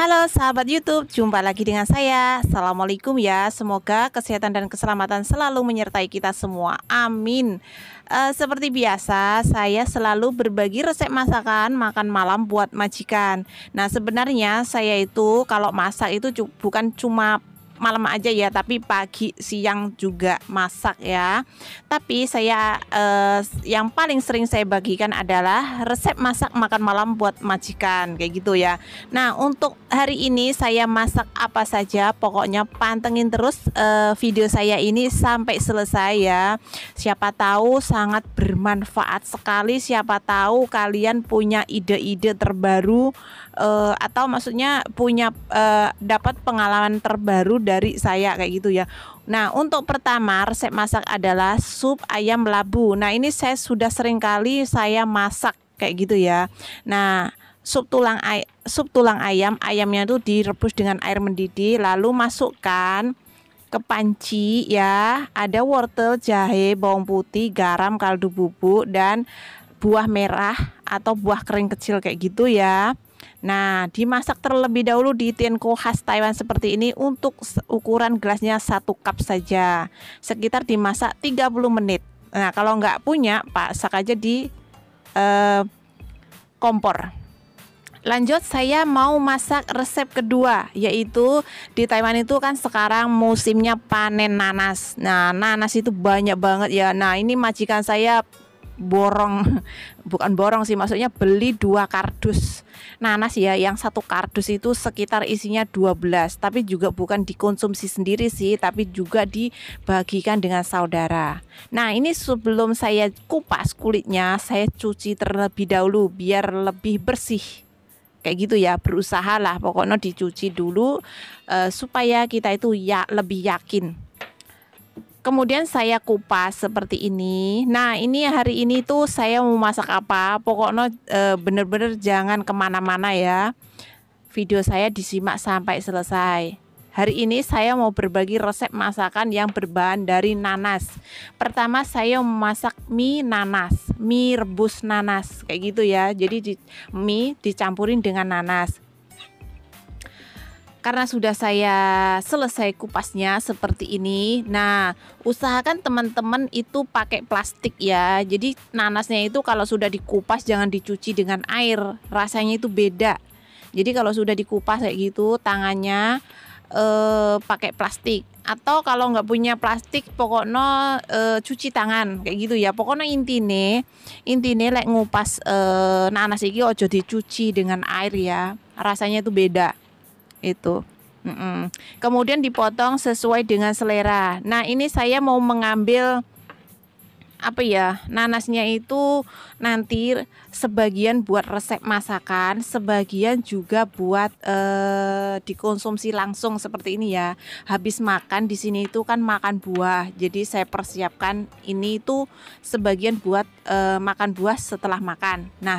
Halo sahabat YouTube, jumpa lagi dengan saya. Assalamualaikum ya, semoga kesehatan dan keselamatan selalu menyertai kita semua. Amin. Seperti biasa, saya selalu berbagi resep masakan makan malam buat majikan. Nah, sebenarnya saya itu kalau masak itu bukan cuma malam aja ya, tapi pagi siang juga masak ya. Tapi saya yang paling sering saya bagikan adalah resep masak makan malam buat majikan kayak gitu ya. Nah, untuk hari ini saya masak apa saja, pokoknya pantengin terus video saya ini sampai selesai ya. Siapa tahu sangat bermanfaat sekali, siapa tahu kalian punya ide-ide terbaru atau maksudnya punya dapat pengalaman terbaru dari saya kayak gitu ya. Nah, untuk pertama resep masak adalah sup ayam labu. Nah, ini saya sudah sering kali saya masak kayak gitu ya. Nah, sup tulang ayam, ayamnya itu direbus dengan air mendidih, lalu masukkan ke panci ya. Ada wortel, jahe, bawang putih, garam, kaldu bubuk, dan buah merah atau buah kering kecil kayak gitu ya. Nah, dimasak terlebih dahulu di tienko khas Taiwan seperti ini. Untuk ukuran gelasnya 1 cup saja, sekitar dimasak 30 menit. Nah, kalau nggak punya, masak aja di kompor. Lanjut, saya mau masak resep kedua, yaitu di Taiwan itu kan sekarang musimnya panen nanas. Nah, nanas itu banyak banget ya. Nah, ini majikan saya borong, bukan borong sih, maksudnya beli 2 kardus nanas ya. Yang 1 kardus itu sekitar isinya 12, tapi juga bukan dikonsumsi sendiri sih, tapi juga dibagikan dengan saudara. Nah, ini sebelum saya kupas kulitnya, saya cuci terlebih dahulu biar lebih bersih kayak gitu ya. Berusahalah pokoknya dicuci dulu supaya kita itu ya lebih yakin. Kemudian saya kupas seperti ini. Nah, ini hari ini tuh saya mau masak apa, pokoknya bener-bener jangan kemana-mana ya. Video saya disimak sampai selesai. Hari ini saya mau berbagi resep masakan yang berbahan dari nanas. Pertama, saya memasak mie nanas, mie rebus nanas kayak gitu ya. Jadi mie dicampurin dengan nanas. Karena sudah saya selesai kupasnya seperti ini. Nah, usahakan teman-teman itu pakai plastik ya. Jadi nanasnya itu kalau sudah dikupas jangan dicuci dengan air, rasanya itu beda. Jadi kalau sudah dikupas kayak gitu, tangannya pakai plastik. Atau kalau nggak punya plastik, pokoknya cuci tangan kayak gitu ya. Pokoknya intine lek ngupas nanas iki ojo dicuci dengan air ya. Rasanya itu beda. Itu kemudian dipotong sesuai dengan selera. Nah, ini saya mau mengambil apa ya, nanasnya itu nanti sebagian buat resep masakan, sebagian juga buat dikonsumsi langsung seperti ini ya. Habis makan di sini itu kan makan buah, jadi saya persiapkan ini itu sebagian buat makan buah setelah makan. Nah,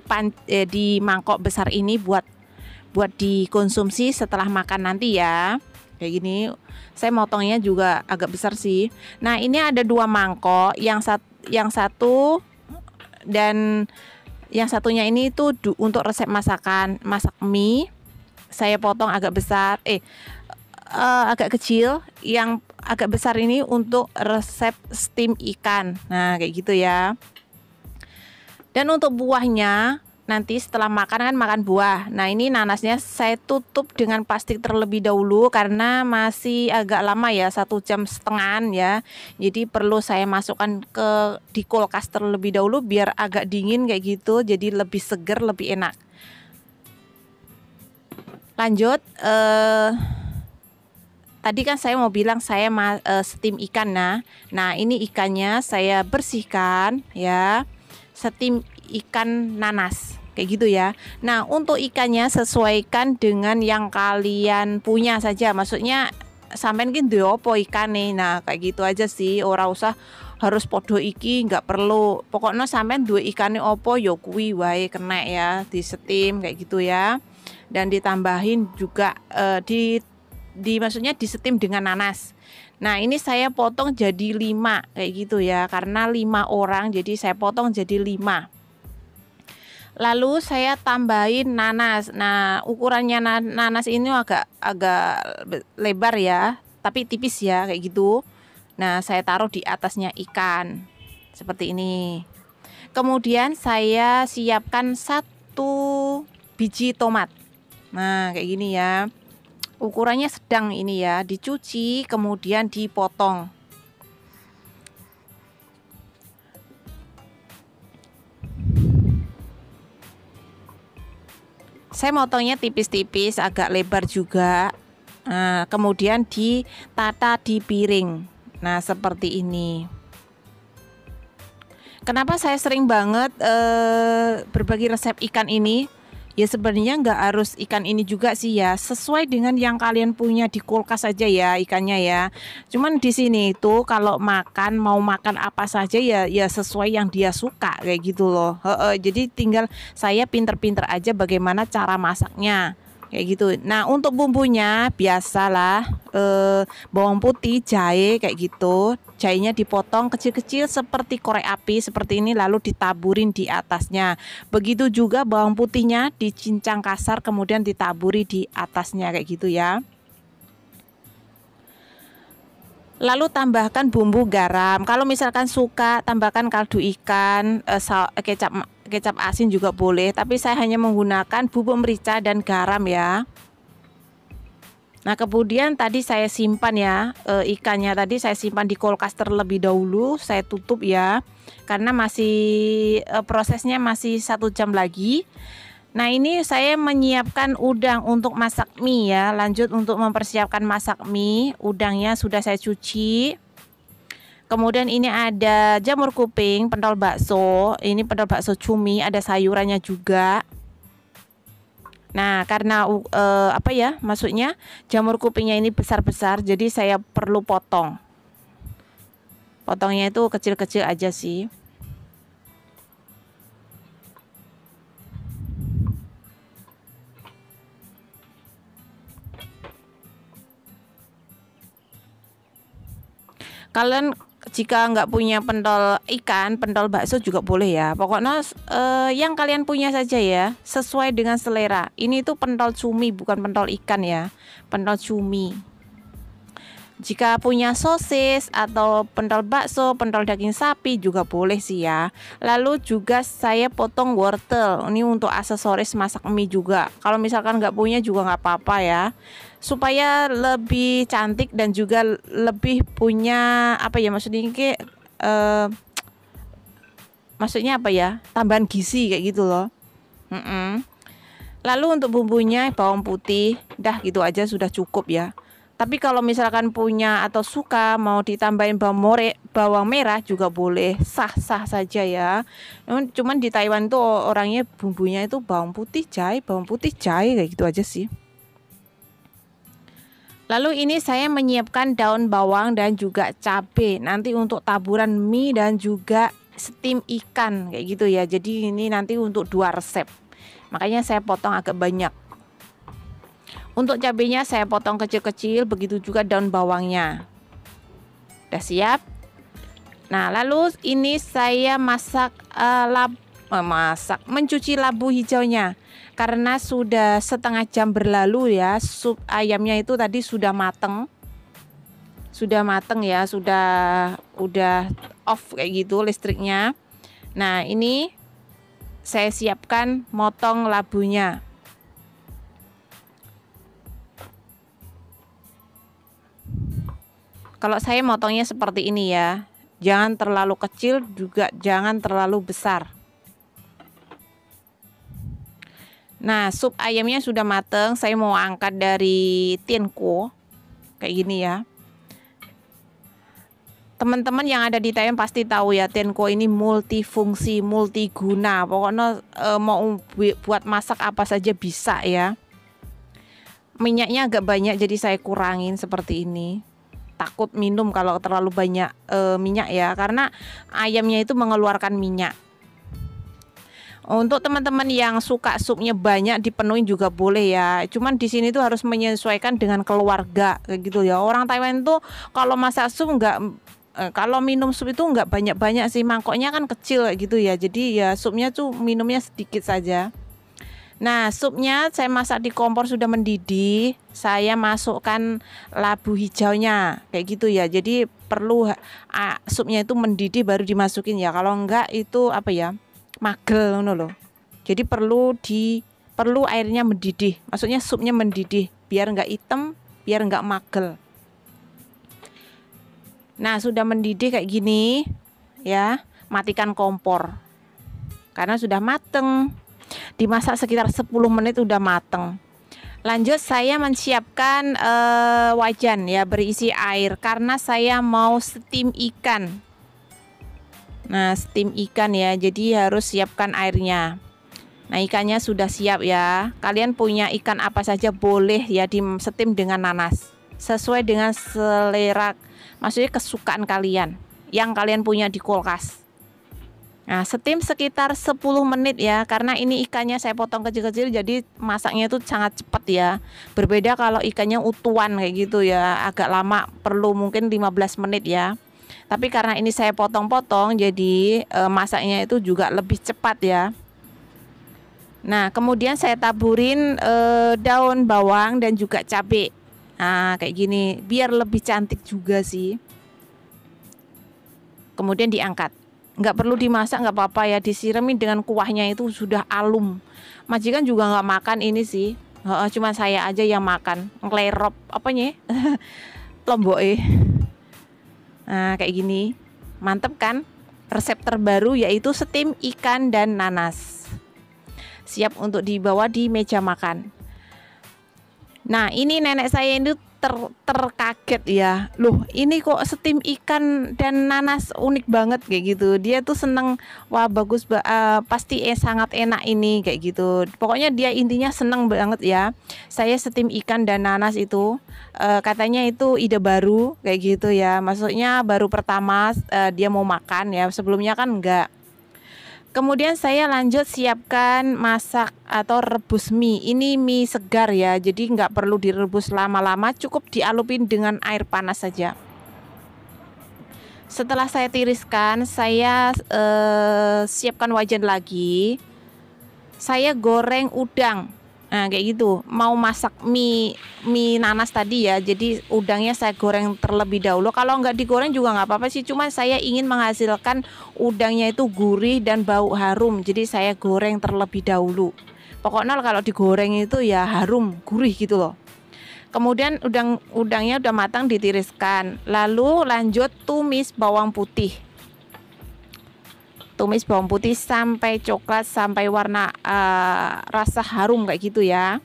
di mangkok besar ini buat dikonsumsi setelah makan nanti ya. Kayak gini, saya motongnya juga agak besar sih. Nah, ini ada 2 mangkok, yang satu dan yang satunya ini itu untuk resep masak mie. Saya potong agak besar, agak kecil. Yang agak besar ini untuk resep steam ikan. Nah, kayak gitu ya. Dan untuk buahnya, nanti setelah makan kan makan buah. Nah, ini nanasnya saya tutup dengan plastik terlebih dahulu karena masih agak lama ya, 1,5 jam ya. Jadi perlu saya masukkan di kulkas terlebih dahulu biar agak dingin kayak gitu. Jadi lebih seger, lebih enak. Lanjut, tadi kan saya mau bilang saya steam ikan. Nah, ini ikannya saya bersihkan ya. Steam ikan nanas kayak gitu ya. Nah, untuk ikannya sesuaikan dengan yang kalian punya saja. Maksudnya sampean ki duwe opo ikan nih. Nah, kayak gitu aja sih. Ora usah harus podo iki, nggak perlu. Pokoknya sampean duwe ikane opo ya kuwi wae kena ya, di steam kayak gitu ya. Dan ditambahin juga maksudnya di steam dengan nanas. Nah, ini saya potong jadi 5 kayak gitu ya. Karena 5 orang jadi saya potong jadi 5. Lalu saya tambahin nanas. Nah, ukurannya nanas ini agak lebar ya, tapi tipis ya kayak gitu. Nah, saya taruh di atasnya ikan seperti ini. Kemudian saya siapkan 1 biji tomat. Nah, kayak gini ya. Ukurannya sedang ini ya, dicuci kemudian dipotong. Saya motongnya tipis-tipis, agak lebar juga. Nah, kemudian ditata di piring. Nah, seperti ini. Kenapa saya sering banget berbagi resep ikan ini? Ya sebenarnya nggak harus ikan ini juga sih ya, sesuai dengan yang kalian punya di kulkas aja ya ikannya ya. Cuman di sini itu kalau mau makan apa saja ya sesuai yang dia suka kayak gitu loh. Jadi tinggal saya pinter-pinter aja bagaimana cara masaknya kayak gitu. Nah untuk bumbunya biasalah bawang putih, jahe kayak gitu. Jahenya dipotong kecil-kecil seperti korek api seperti ini lalu ditaburin di atasnya. Begitu juga bawang putihnya dicincang kasar kemudian ditaburi di atasnya kayak gitu ya. Lalu tambahkan bumbu garam. Kalau misalkan suka tambahkan kaldu ikan, kecap asin juga boleh, tapi saya hanya menggunakan bubuk merica dan garam ya. Nah kemudian tadi saya simpan ya ikannya tadi saya simpan di kulkas terlebih dahulu, saya tutup ya karena masih prosesnya masih 1 jam lagi. Nah ini saya menyiapkan udang untuk masak mie ya. Lanjut untuk mempersiapkan masak mie, udangnya sudah saya cuci. Kemudian ini ada jamur kuping, pentol bakso, ini pentol bakso cumi, ada sayurannya juga. Nah karena maksudnya jamur kupingnya ini besar-besar jadi saya perlu potongnya itu kecil-kecil aja sih. Kalian jika nggak punya pentol ikan, pentol bakso juga boleh ya. Pokoknya yang kalian punya saja ya, sesuai dengan selera. Ini tuh pentol cumi bukan pentol ikan ya, pentol cumi. Jika punya sosis atau pentol bakso, pentol daging sapi juga boleh sih ya. Lalu juga saya potong wortel. Ini untuk aksesoris masak mie juga. Kalau misalkan nggak punya juga nggak apa-apa ya. Supaya lebih cantik dan juga lebih punya maksudnya apa ya? Tambahan gizi kayak gitu loh. Lalu untuk bumbunya bawang putih, dah gitu aja sudah cukup ya. Tapi kalau misalkan punya atau suka mau ditambahin bawang merah juga boleh, sah-sah saja ya. Cuman di Taiwan tuh orangnya bumbunya itu bawang putih jahe kayak gitu aja sih. Lalu ini saya menyiapkan daun bawang dan juga cabai nanti untuk taburan mie dan juga steam ikan kayak gitu ya. Jadi ini nanti untuk 2 resep. Makanya saya potong agak banyak. Untuk cabenya saya potong kecil-kecil, begitu juga daun bawangnya. Udah siap? Nah, lalu ini saya mencuci labu hijaunya. Karena sudah setengah jam berlalu ya, sup ayamnya itu tadi sudah mateng. Sudah mateng ya, udah off kayak gitu listriknya. Nah, ini saya siapkan motong labunya. Kalau saya motongnya seperti ini ya, jangan terlalu kecil juga jangan terlalu besar. Nah sup ayamnya sudah mateng, saya mau angkat dari tienko kayak gini ya. Teman-teman yang ada di Taiwan pasti tahu ya, tienko ini multifungsi, multiguna. Pokoknya mau buat masak apa saja bisa ya. Minyaknya agak banyak jadi saya kurangin seperti ini. Takut minum kalau terlalu banyak minyak ya, karena ayamnya itu mengeluarkan minyak. Untuk teman-teman yang suka supnya banyak dipenuhi juga boleh ya. Cuman di sini tuh harus menyesuaikan dengan keluarga kayak gitu ya. Orang Taiwan tuh kalau masak sup Kalau minum sup itu nggak banyak-banyak sih, mangkoknya kan kecil kayak gitu ya. Jadi ya supnya tuh minumnya sedikit saja. Nah, supnya saya masak di kompor sudah mendidih. Saya masukkan labu hijaunya kayak gitu ya. Jadi perlu supnya itu mendidih baru dimasukin ya. Kalau enggak itu apa ya? Magel ngono loh. Jadi perlu airnya mendidih. Maksudnya supnya mendidih biar enggak hitam, biar enggak magel. Nah, sudah mendidih kayak gini ya, matikan kompor. Karena sudah mateng. Dimasak sekitar 10 menit udah mateng. Lanjut saya menyiapkan wajan ya berisi air karena saya mau steam ikan. Nah, steam ikan ya, jadi harus siapkan airnya. Nah, ikannya sudah siap ya. Kalian punya ikan apa saja boleh ya di steam dengan nanas. Sesuai dengan selera, maksudnya kesukaan kalian yang kalian punya di kulkas. Nah, steam sekitar 10 menit ya, karena ini ikannya saya potong kecil-kecil jadi masaknya itu sangat cepat ya. Berbeda kalau ikannya utuhan kayak gitu ya, agak lama, perlu mungkin 15 menit ya. Tapi karena ini saya potong-potong jadi masaknya itu juga lebih cepat ya. Nah, kemudian saya taburin daun bawang dan juga cabai. Nah, kayak gini biar lebih cantik juga sih. Kemudian diangkat. Nggak perlu dimasak, nggak apa-apa ya, disiramin dengan kuahnya itu sudah alum. Majikan juga nggak makan ini sih, cuma saya aja yang makan nglerop apanya lomboke. Nah, kayak gini mantep kan, resep terbaru yaitu steam ikan dan nanas, siap untuk dibawa di meja makan. Nah, ini nenek saya itu terkaget ya, loh ini kok steam ikan dan nanas unik banget kayak gitu. Dia tuh seneng, wah bagus, pasti sangat enak ini kayak gitu. Pokoknya dia intinya seneng banget ya. Saya steam ikan dan nanas itu katanya itu ide baru kayak gitu ya. Maksudnya baru pertama dia mau makan ya, sebelumnya kan enggak. Kemudian saya lanjut siapkan masak atau rebus mie. Ini mie segar ya, jadi nggak perlu direbus lama-lama, cukup dialupin dengan air panas saja. Setelah saya tiriskan, saya siapkan wajan lagi. Saya goreng udang. Nah, kayak gitu. Mau masak mie nanas tadi ya, jadi udangnya saya goreng terlebih dahulu. Kalau nggak digoreng juga nggak apa-apa sih, cuma saya ingin menghasilkan udangnya itu gurih dan bau harum, jadi saya goreng terlebih dahulu. Pokoknya kalau digoreng itu ya harum, gurih gitu loh. Kemudian udangnya udah matang, ditiriskan. Lalu lanjut tumis bawang putih. Tumis bawang putih sampai coklat, sampai warna rasa harum kayak gitu ya.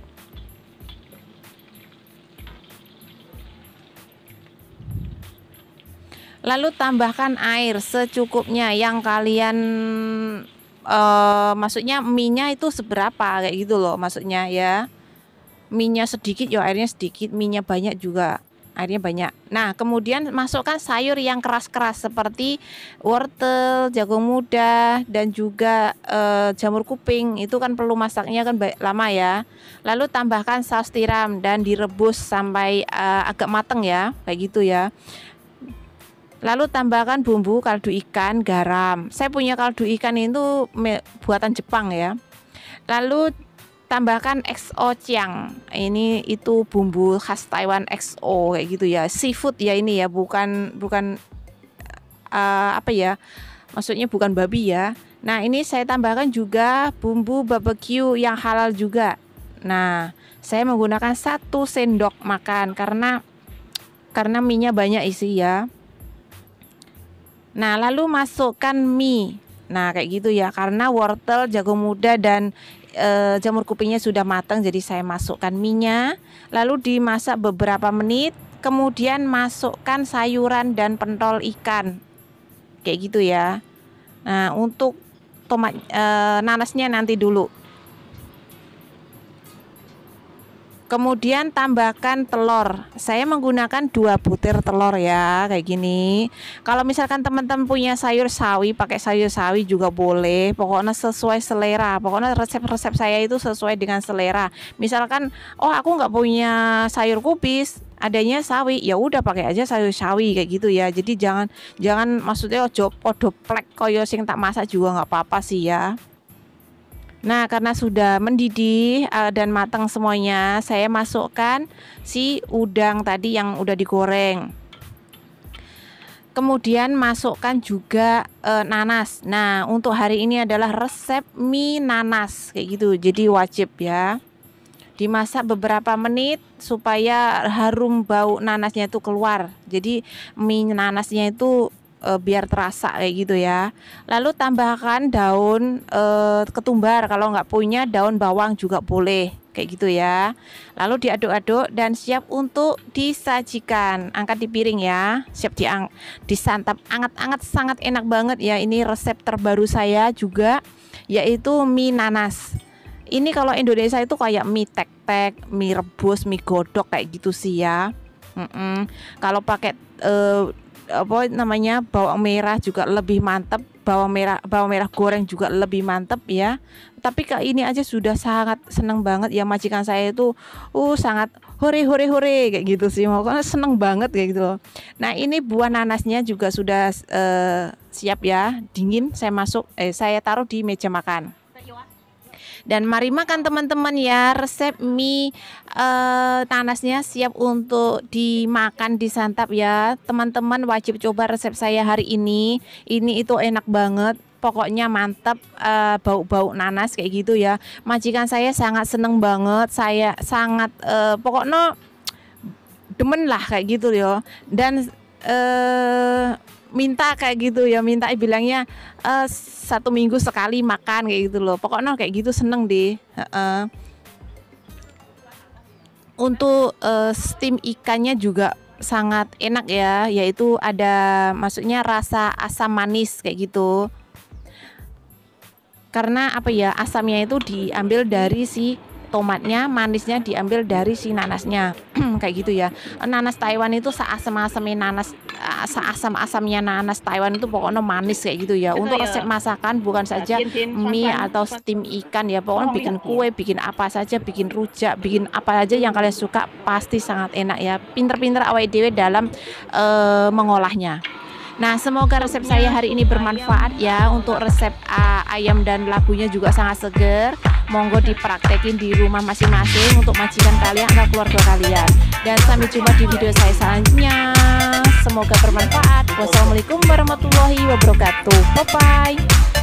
Lalu tambahkan air secukupnya yang kalian maksudnya mie-nya itu seberapa kayak gitu loh, maksudnya ya. Mie-nya sedikit ya airnya sedikit, mie-nya banyak juga airnya banyak. Nah, kemudian masukkan sayur yang keras-keras seperti wortel, jagung muda, dan juga jamur kuping. Itu kan perlu masaknya kan lama ya. Lalu tambahkan saus tiram dan direbus sampai agak mateng ya, kayak gitu ya. Lalu tambahkan bumbu kaldu ikan, garam. Saya punya kaldu ikan itu buatan Jepang ya. Lalu tambahkan XO Chiang. Ini itu bumbu khas Taiwan XO kayak gitu ya. Seafood ya ini ya, bukan apa ya? Maksudnya bukan babi ya. Nah, ini saya tambahkan juga bumbu barbecue yang halal juga. Nah, saya menggunakan 1 sendok makan karena mie-nya banyak isi ya. Nah, lalu masukkan mie. Nah, kayak gitu ya. Karena wortel, jagung muda dan jamur kupingnya sudah matang, jadi saya masukkan mie-nya, lalu dimasak beberapa menit, kemudian masukkan sayuran dan pentol ikan kayak gitu ya. Nah, untuk nanasnya nanti dulu. Kemudian tambahkan telur. Saya menggunakan 2 butir telur ya, kayak gini. Kalau misalkan teman-teman punya sayur sawi, pakai sayur sawi juga boleh. Pokoknya sesuai selera. Pokoknya resep-resep saya itu sesuai dengan selera. Misalkan, oh aku nggak punya sayur kubis, adanya sawi, ya udah pakai aja sayur sawi kayak gitu ya. Jadi jangan maksudnya ojo podo plek koyo sing tak masak juga nggak apa-apa sih ya. Nah, karena sudah mendidih dan matang semuanya, saya masukkan si udang tadi yang udah digoreng. Kemudian masukkan juga nanas. Nah, untuk hari ini adalah resep mie nanas kayak gitu. Jadi wajib ya. Dimasak beberapa menit supaya harum bau nanasnya itu keluar. Jadi mie nanasnya itu biar terasa kayak gitu ya. Lalu tambahkan daun ketumbar, kalau nggak punya daun bawang juga boleh kayak gitu ya. Lalu diaduk-aduk dan siap untuk disajikan. Angkat di piring ya, siap disantap anget-anget, sangat enak banget ya. Ini resep terbaru saya juga, yaitu mie nanas. Ini kalau Indonesia itu kayak mie tek-tek, mie rebus, mie godok kayak gitu sih ya. Kalau pakai apa namanya bawang merah juga lebih mantap, bawang merah goreng juga lebih mantap ya. Tapi kak ini aja sudah sangat seneng banget ya, majikan saya itu sangat hore kayak gitu sih, makanya seneng banget kayak gitu loh. Nah, ini buah nanasnya juga sudah siap ya, dingin. Saya taruh di meja makan. Dan mari makan teman-teman ya, resep mie nanasnya siap untuk dimakan, disantap ya. Teman-teman wajib coba resep saya hari ini. Ini itu enak banget. Pokoknya mantap, bau-bau nanas kayak gitu ya. Majikan saya sangat seneng banget. Saya sangat pokoknya demen lah kayak gitu ya. Dan minta kayak gitu ya, minta bilangnya 1 minggu sekali makan kayak gitu loh. Pokoknya kayak gitu seneng deh. Untuk steam ikannya juga sangat enak ya, yaitu ada maksudnya rasa asam manis kayak gitu. Karena apa ya, asamnya itu diambil dari si tomatnya, manisnya diambil dari si nanasnya kayak gitu ya. Nanas Taiwan itu seasam-asamnya nanas, seasam-asamnya nanas Taiwan itu pokoknya manis kayak gitu ya. Untuk resep masakan bukan saja mie atau steam ikan ya, pokoknya bikin kue, bikin apa saja, bikin rujak, bikin apa aja yang kalian suka pasti sangat enak ya. Pinter-pinter awake dhewe dalam mengolahnya. Nah, semoga resep saya hari ini bermanfaat ya. Untuk resep ayam dan labunya juga sangat seger. Monggo dipraktekin di rumah masing-masing untuk majikan kalian atau keluarga kalian. Dan sampai jumpa di video saya selanjutnya. Semoga bermanfaat. Wassalamualaikum warahmatullahi wabarakatuh. Bye bye.